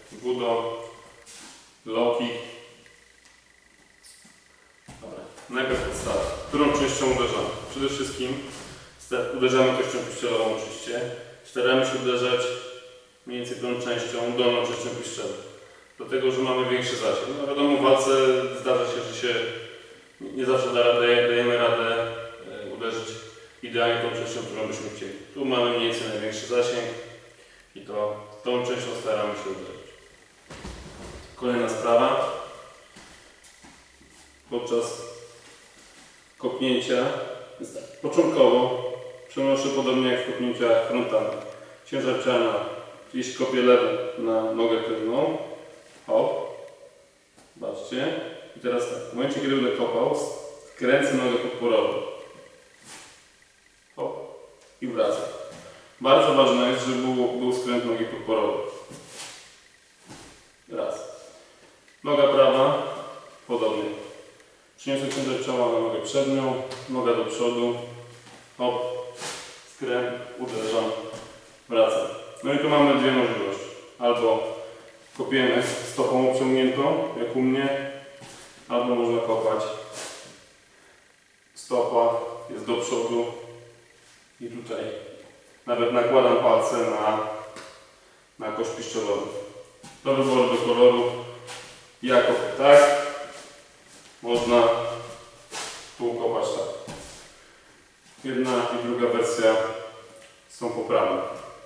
judo, low kick. Dobra. Najpierw podstawa. Którą częścią uderzamy? Przede wszystkim uderzamy kością piszczelową oczywiście. Staramy się uderzać mniej więcej tą częścią, dolną częścią piszczeli. Dlatego, że mamy większy zasięg. No wiadomo, w walce zdarza się, że się nie zawsze dajemy radę uderzyć idealnie tą częścią, którą byśmy chcieli. Tu mamy mniej więcej największy zasięg i to tą częścią staramy się uderzyć. Kolejna sprawa. Podczas kopnięcia jest tak. Początkowo przenoszę podobnie jak w kopnięciach frontalnych. Ciężar ciała, jeśli kopię lewą na nogę tylną, hop, zobaczcie. I teraz tak, w momencie kiedy będę kopał, skręcę nogę podporową. Hop i wracam. Bardzo ważne jest, żeby był skręt nogi podporowej. Raz. Noga prawa, podobnie. Przyniosę ciężar ciała na nogę przednią, noga do przodu, hop, skręt, uderzam, wracam. No i tu mamy dwie możliwości. Albo kopiemy stopą obciągniętą, jak u mnie, albo można kopać. Stopa jest do przodu i tutaj nawet nakładam palce na kość piszczelową. Do wyboru, do koloru. Ja kopię tak. Można tu kopać tak. Jedna i druga wersja są poprawne.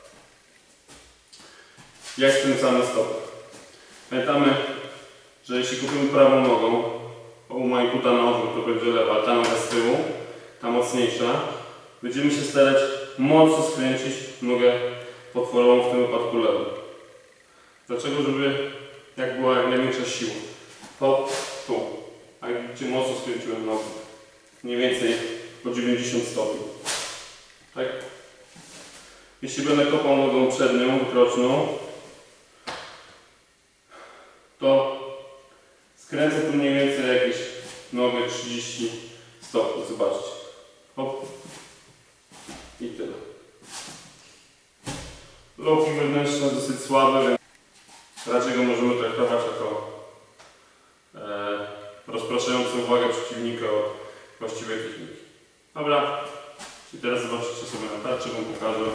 Jak skręcamy stopę? Pamiętamy, że jeśli kupimy prawą nogą, u mojej kuta na odwrót to będzie lewa, ta noga z tyłu, ta mocniejsza, będziemy się starać mocno skręcić nogę potworową, w tym wypadku lewą. Dlaczego? Żeby jak była jak największa siła. Hop, tu. A jak widzicie, mocno skręciłem nogę. Mniej więcej o 90 stopni. Tak? Jeśli będę kopał nogą przednią, wykroczną, to skręcę tu mniej więcej jakieś nogę 30 stopni. Zobaczcie. Hop. I tyle. Low kick wewnętrzny dosyć słaby, więc raczej go możemy traktować jako rozpraszającą uwagę przeciwnika od właściwej techniki. Dobra. I teraz zobaczycie sobie na tarczy, wam pokażę.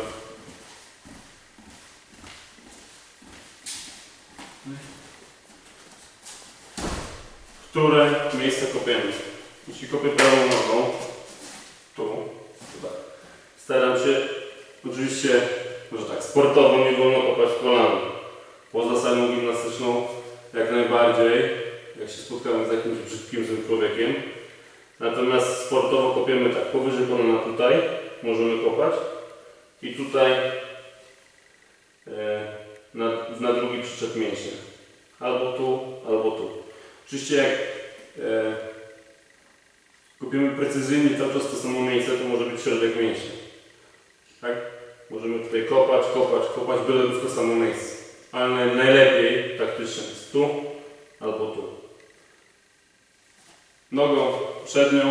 Które miejsce kopiemy. Jeśli kopię prawą nogą, tu, tak. Staram się, oczywiście, może tak, sportowo nie wolno kopać w kolano. Poza salą gimnastyczną jak najbardziej, jak się spotkamy z jakimś brzydkim złym człowiekiem. Natomiast sportowo kopiemy tak, powyżej kolana tutaj, możemy kopać i tutaj na drugi przyczep mięśnia. Albo tu, albo tu. Oczywiście jak kopiemy precyzyjnie cały czas to samo miejsce, to może być środek mięśnia. Tak? Możemy tutaj kopać, byle w to samo miejsce. Ale najlepiej taktycznie jest tu albo tu. Nogą przednią,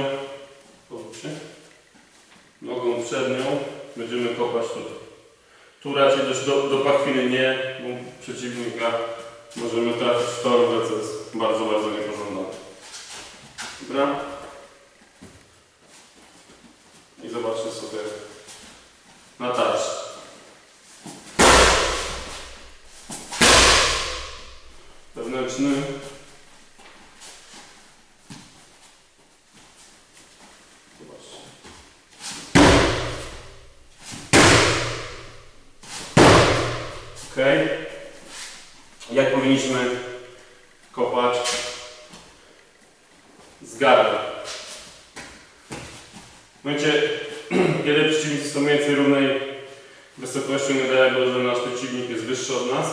nogą przednią będziemy kopać tutaj. Tu raczej dość do pachwiny nie, bo przeciwnika możemy trafić w torbę, co jest bardzo, bardzo niepożądane. Dobra? I zobaczcie sobie na tarczy. Wewnętrzny. Zobaczcie. Ok. Jak powinniśmy kopać z gardła? W momencie, kiedy przeciwnicy są mniej więcej równej wysokości, nie daje go, że nasz przeciwnik jest wyższy od nas,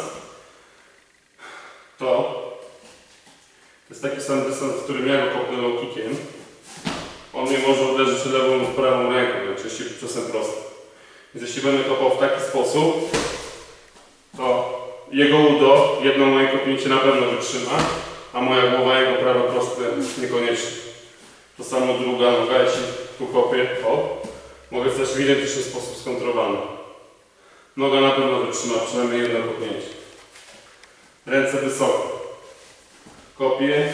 to jest taki sam dystans, w którym ja go kopnę low kickiem. On mnie może uderzyć lewą lub prawą ręką, najczęściej czasem prosto. Więc jeśli będę kopał w taki sposób, to jego udo, jedno moje kopnięcie na pewno wytrzyma, a moja głowa, jego prawe proste niekoniecznie. To samo druga noga, jeśli tu kopię, mogę też w identyczny sposób skontrowany. Noga na pewno wytrzyma przynajmniej jedno kopnięcie. Ręce wysoko. Kopię.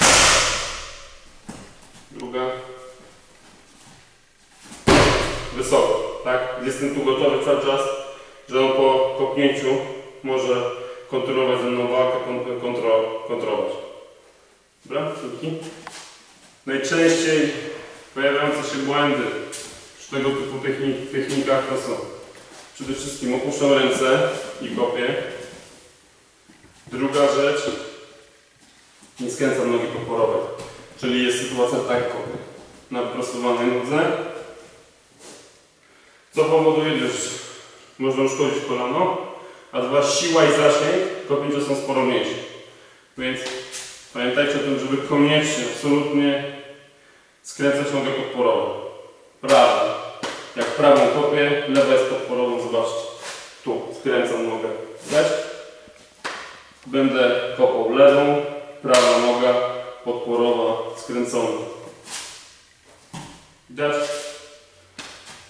Druga. Wysoko, tak? Jestem tu gotowy cały czas, że on po kopnięciu może kontynuować ze mną walkę, kontrolować. Dobra? Dzięki. Najczęściej pojawiające się błędy przy tego typu technikach to są przede wszystkim opuszczam ręce i kopię. Druga rzecz, nie skręcam nogi podporowej, czyli jest sytuacja tak, kopię na wyprostowanej nodze, co powoduje, że można uszkodzić kolano, a dwa, siła i zasięg kopnięcia są sporo mniejsze. Więc pamiętajcie o tym, żeby koniecznie, absolutnie skręcać nogę podporową. Prawa. Jak prawą kopię, lewa jest podporową, zobaczcie. Tu skręcam nogę. Widać? Będę kopał lewą, prawa noga podporowa, skręcona. Widać?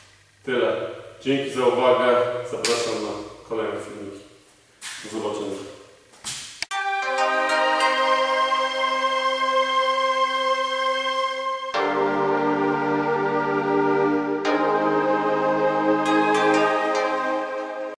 Tyle. Dzięki za uwagę. Zapraszam na kolejne filmiki. Do zobaczenia.